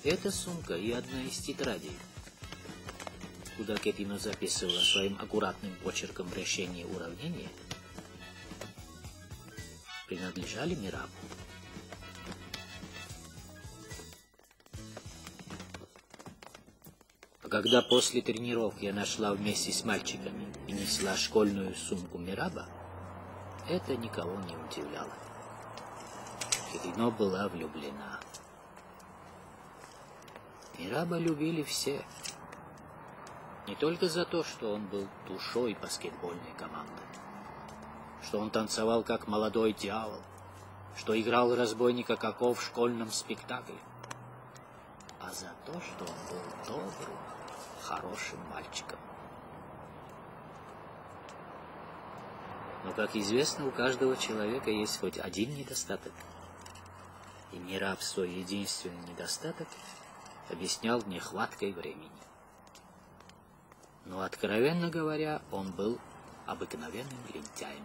Эта сумка и одна из тетрадей, куда Кепино записывала своим аккуратным почерком решение уравнения, принадлежали Мирабу. А когда после тренировки я нашла вместе с мальчиками и несла школьную сумку Мираба, это никого не удивляло. Кепино была влюблена. Мираба любили все. Не только за то, что он был душой баскетбольной команды, что он танцевал как молодой дьявол, что играл разбойника Како в школьном спектакле, а за то, что он был добрым, хорошим мальчиком. Но, как известно, у каждого человека есть хоть один недостаток. И Мираб свой единственный недостаток объяснял нехваткой времени. Но, откровенно говоря, он был обыкновенным лентяем.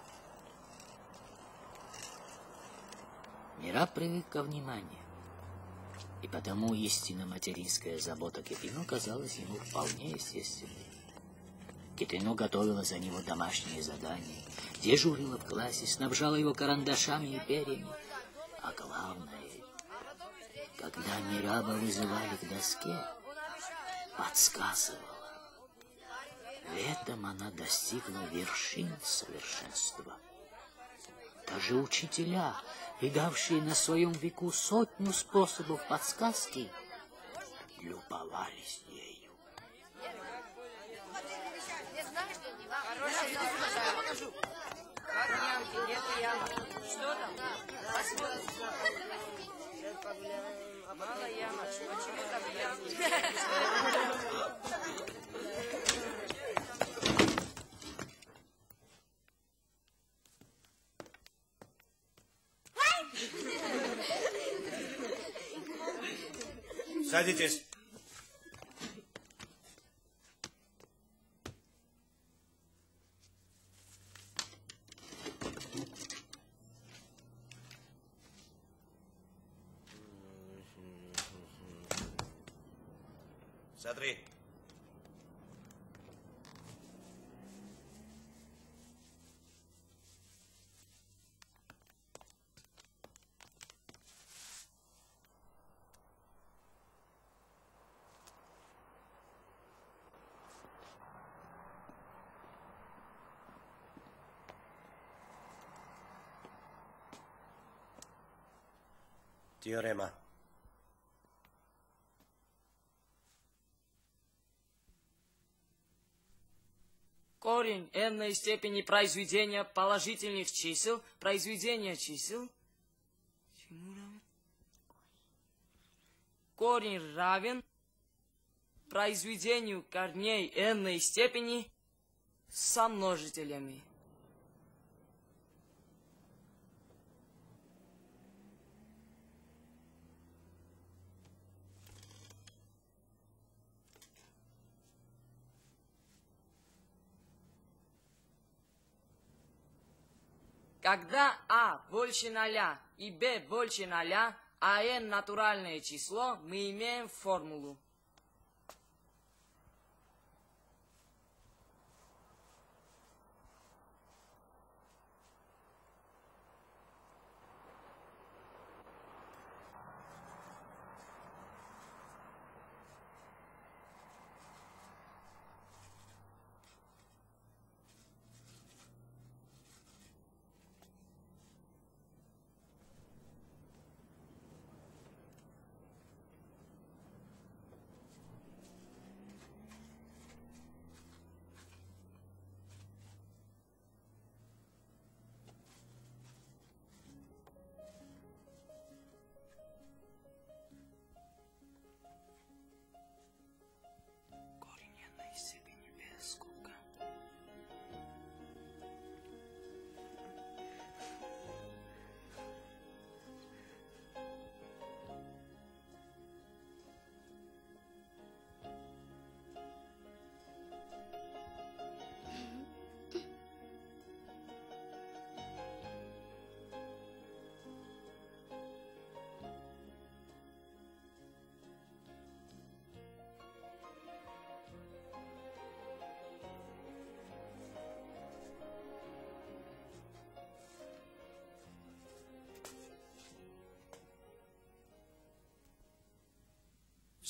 Мираб привык ко вниманию, и потому истинно материнская забота Кепино казалась ему вполне естественной. Кепино готовила за него домашние задания, дежурила в классе, снабжала его карандашами и перьями. А главное, когда Мираба вызывали к доске, подсказывала. Летом она достигла вершин совершенства. Даже учителя, видавшие на своем веку сотню способов подсказки, любовались ею. Что там? Мало яма. Почему там яма? Садитесь. Смотри. Теорема. Корень n-ной степени произведения положительных чисел, произведение чисел. Чему равен? Корень равен произведению корней n-ной степени со множителями. Когда а больше 0 и b больше 0, а n натуральное число, мы имеем формулу.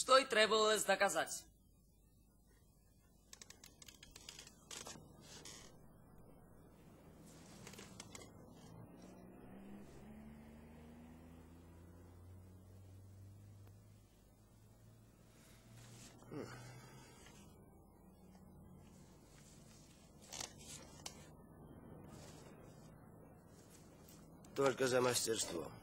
что и требовалось доказать. Только за мастерство.